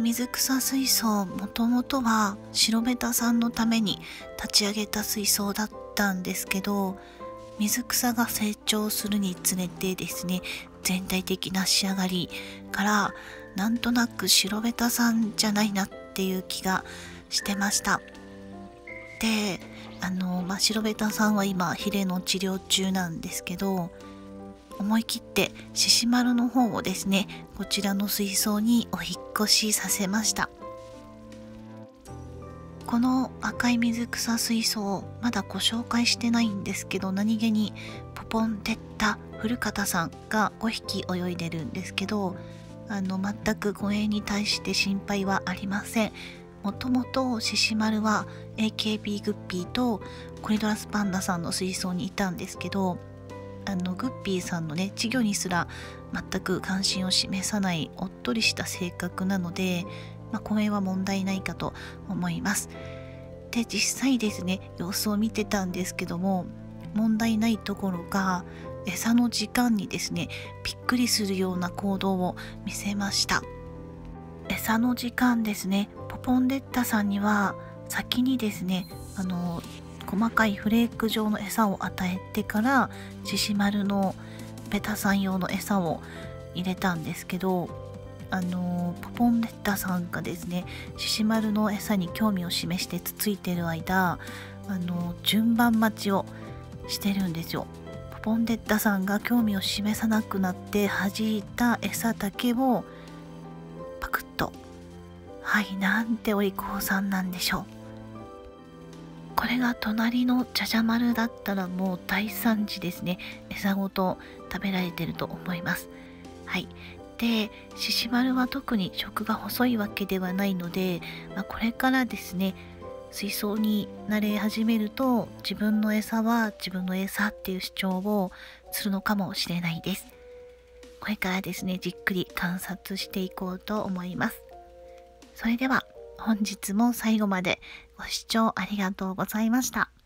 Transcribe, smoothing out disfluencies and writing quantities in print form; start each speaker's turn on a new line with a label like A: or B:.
A: 水草水槽、もともとは白ベタさんのために立ち上げた水槽だったんですけど、水草が成長するにつれてですね、全体的な仕上がりからなんとなく白ベタさんじゃないなっていう気がしてました。で、白ベタさんは今ヒレの治療中なんですけど、思い切って獅子丸の方をですね、こちらの水槽にお引っ越しさせました。この赤い水草水槽、まだご紹介してないんですけど、何気にポポンテッタ古方さんが5匹泳いでるんですけど、全く護衛に対して心配はありません。もともと獅子丸は AKB グッピーとコリドラスパンダさんの水槽にいたんですけど、グッピーさんのね、稚魚にすら全く関心を示さないおっとりした性格なので、護衛は問題ないかと思います。で、実際ですね、様子を見てたんですけども、問題ないところが餌の時間にですね、びっくりするような行動を見せました。餌の時間ですね、ポポンデッタさんには先にですね、細かいフレーク状の餌を与えてから獅子丸のベタさん用の餌を入れたんですけど、ポポンデッタさんがですね、獅子丸の餌に興味を示してつついてる間、順番待ちをしてるんですよ。ポポンデッタさんが興味を示さなくなって弾いた餌だけをパクッと。はい、なんてお利口さんなんでしょう。これが隣のじゃじゃ丸だったらもう大惨事ですね。餌ごと食べられてると思います。はい。で、獅子丸は特に食が細いわけではないので、これからですね、水槽に慣れ始めると自分の餌は自分の餌っていう主張をするのかもしれないです。これからですね、じっくり観察していこうと思います。それでは本日も最後までご視聴ありがとうございました。